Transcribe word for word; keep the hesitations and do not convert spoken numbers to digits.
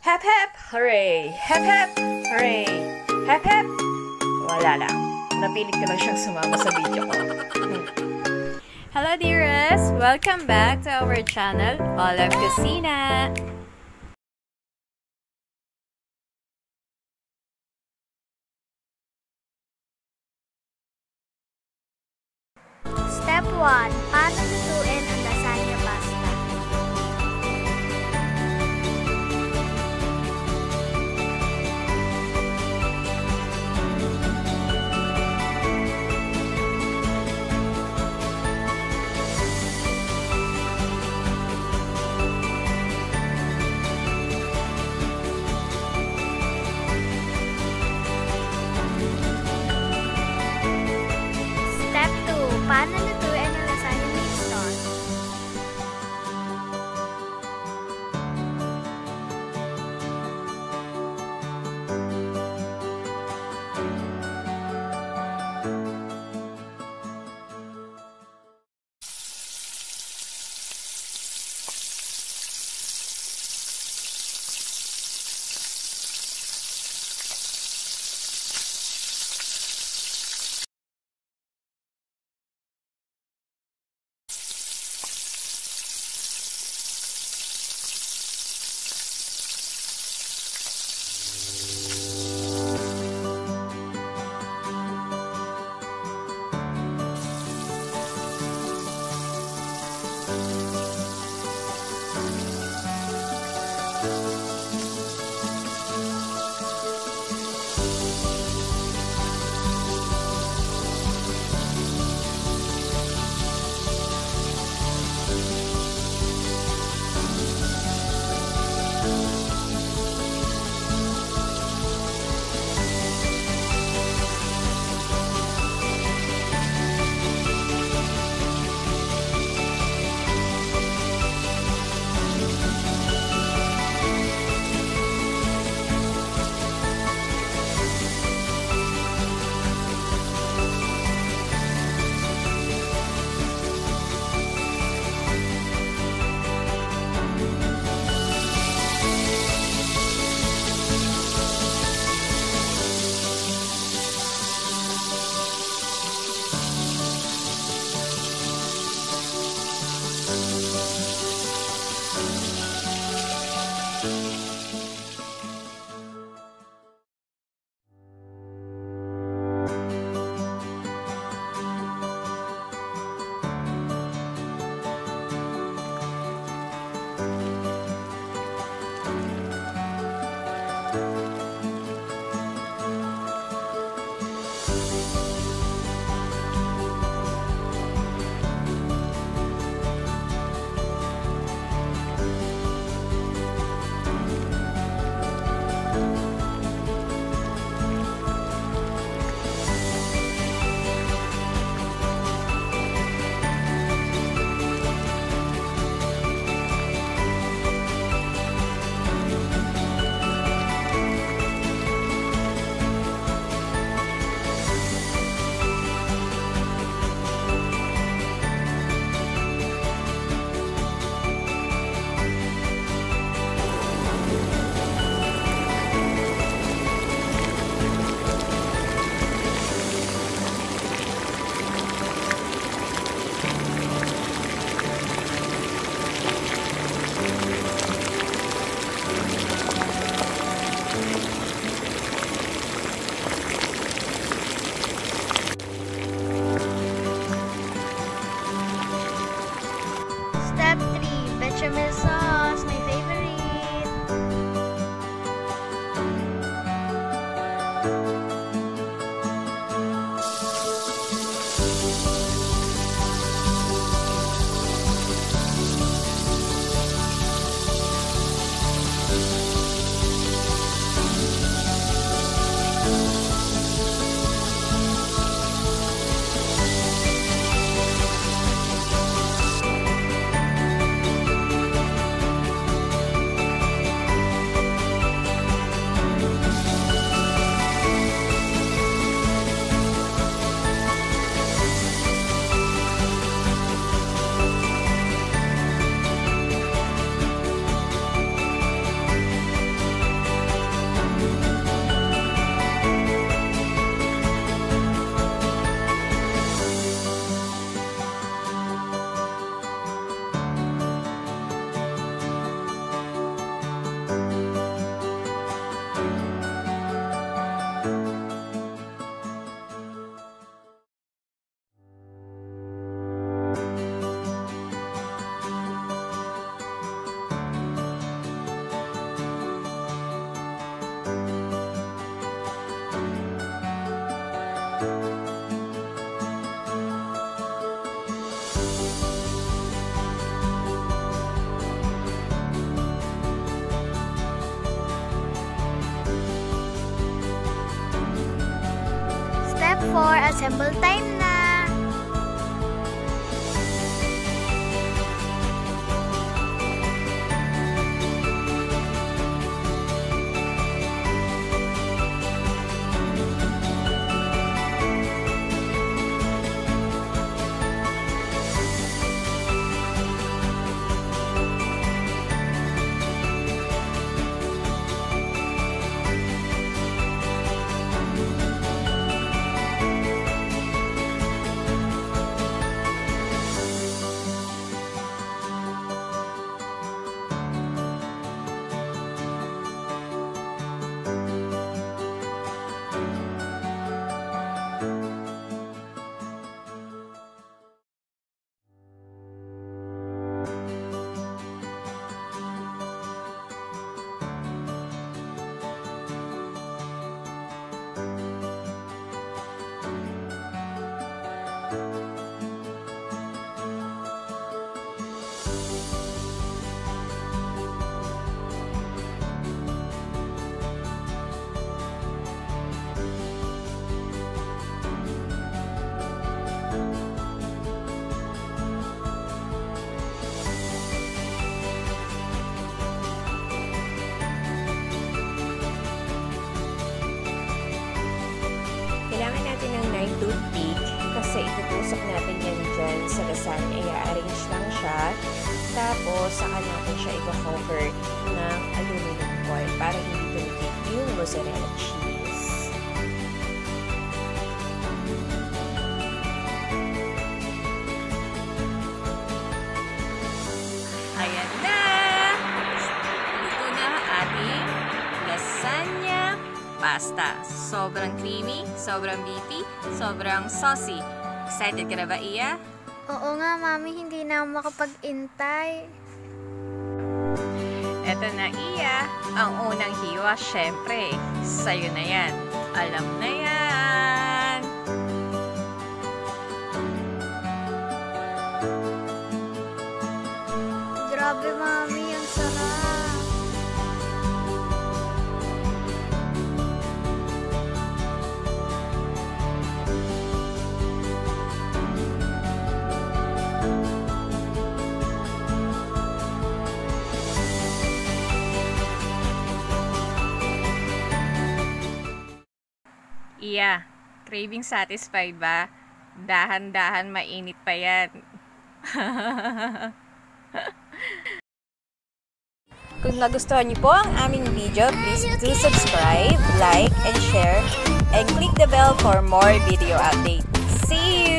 Hep hep, hooray! Hep hep, hooray! Hep hep! Wala lang. Napilit ko lang siyang sumama sa video ko. Hello dearest! Welcome back to our channel, Olive Kusina! Step one. Paano lutuin ang lasagna pasta? Step two. Paano lutuin ang lasagna meat sauce? for assemble time na. Kailangan natin ng nine toothpick kasi itutusok natin yan dyan sa lasagna. I-arrange lang siya. Tapos, saka natin siya i-cover ng aluminum foil para hindi tumikit yung mozzarella cheese. Ayan na! Luto na ating lasagna pasta. Sobrang creamy, sobrang beefy, sobrang saucy. Excited ka na ba, Iya? Oo nga, Mami. Hindi na ako makapag-intay. Eto na, Iya. Ang unang hiwa, syempre. Sa'yo na yan. Alam na yan. Grabe, Mami. Ang sarap. Iya, craving satisfied ba? Dahan-dahan mainit pa yan. Kung nagustuhan niyo po ang aming video, please do subscribe, like, and share, and click the bell for more video updates. See you!